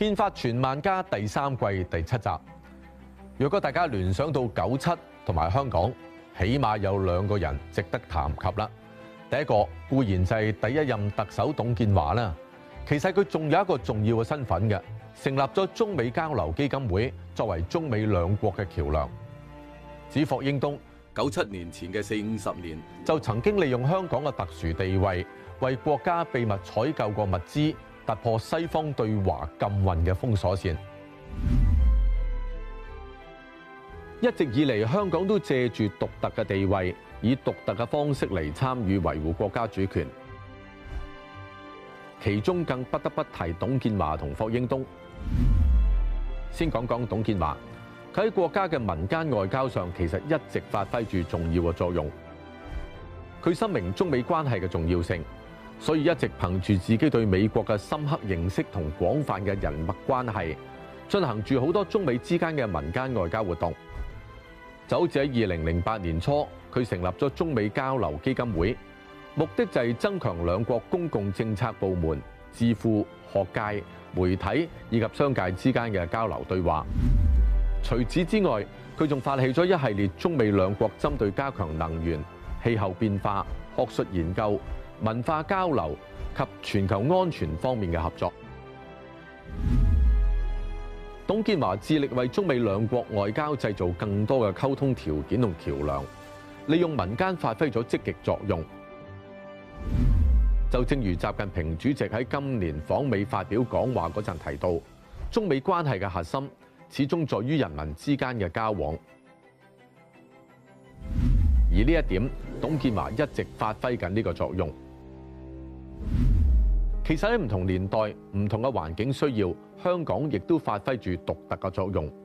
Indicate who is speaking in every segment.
Speaker 1: 憲法傳萬家第3季第7集。若果大家聯想到97同埋香港，起碼有2個人值得談及啦。第一個固然就係第一任特首董建華啦，其實佢仲有一個重要嘅身份嘅，成立咗中美交流基金會，作為中美兩國嘅橋梁。至於霍英東，97年前嘅40、50年，就曾經利用香港嘅特殊地位，為國家秘密採購過物資，突破西方對華禁運嘅封鎖線。一直以嚟，香港都借住獨特嘅地位，以獨特嘅方式嚟參與維護國家主權。其中更不得不提董建華同霍英東。先講講董建華，佢喺國家嘅民間外交上，其實一直發揮住重要嘅作用。佢深明中美關係嘅重要性，所以一直憑住自己對美國嘅深刻認識同廣泛嘅人脈關係，進行住好多中美之間嘅民間外交活動。就好似喺2008年初，佢成立咗中美交流基金會，目的就係增強兩國公共政策部門、智庫、學界、媒體以及商界之間嘅交流對話。除此之外，佢仲發起咗一系列中美兩國針對加強能源、氣候變化、學術研究、文化交流及全球安全方面嘅合作。董建華致力為中美兩國外交製造更多嘅溝通條件同橋梁，利用民間發揮咗積極作用。就正如習近平主席喺今年訪美發表講話嗰陣提到，中美關係嘅核心始終在於人民之間嘅交往。而呢一點，董建華一直發揮緊呢個作用。其實喺唔同年代、唔同嘅環境需要，香港亦都發揮住獨特嘅作用。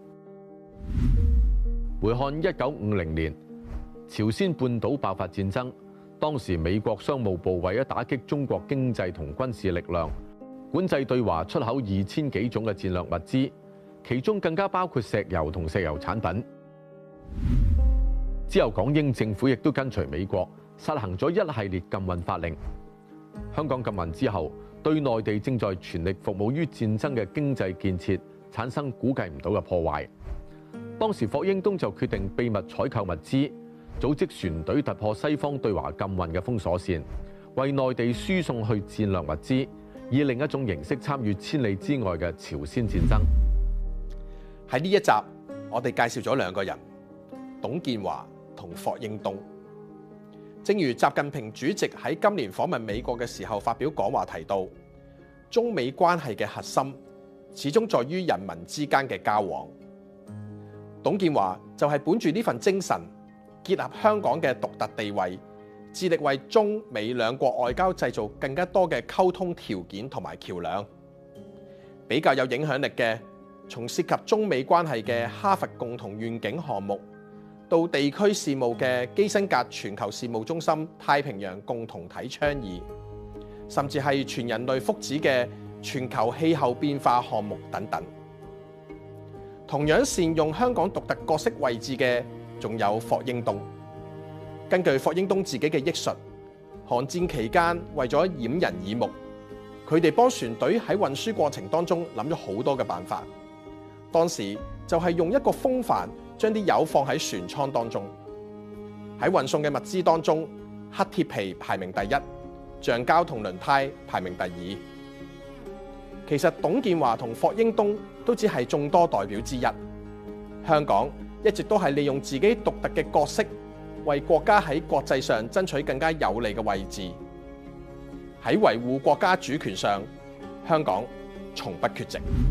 Speaker 1: 回看1950年，朝鮮半島爆發戰爭，當時美國商務部為咗打擊中國經濟同軍事力量，管制對華出口2000幾種嘅戰略物資，其中更加包括石油同石油產品。之後，港英政府亦都跟隨美國，實行咗一系列禁運法令。香港禁運之後，對內地正在全力服務於戰爭嘅經濟建設產生估計唔到嘅破壞。當時霍英東就決定秘密採購物資，組織船隊突破西方對華禁運嘅封鎖線，為內地輸送去戰略物資，以另一種形式參與千里之外嘅朝鮮戰爭。
Speaker 2: 喺呢一集，我哋介紹咗2個人，董建華同霍英東。正如習近平主席喺今年訪問美國嘅時候發表講話提到，中美關係嘅核心始終在於人民之間嘅交往。董建華就係本住呢份精神，結合香港嘅獨特地位，致力為中美兩國外交製造更加多嘅溝通條件同埋橋梁。比較有影響力嘅，從涉及中美關係嘅哈佛共同願景項目，到地區事務嘅基辛格全球事務中心太平洋共同體倡議，甚至係全人類福祉嘅全球氣候變化項目等等。同樣善用香港獨特角色位置嘅，仲有霍英東。根據霍英東自己嘅憶述，韓戰期間為咗掩人耳目，佢哋幫船隊喺運輸過程當中諗咗好多嘅辦法。當時就係用一個風帆將啲油放喺船艙當中，喺運送嘅物資當中，黑鐵皮排名第一，橡膠同輪胎排名第2。其實董建華同霍英東都只係眾多代表之一。香港一直都係利用自己獨特嘅角色，為國家喺國際上爭取更加有利嘅位置。喺維護國家主權上，香港從不缺席。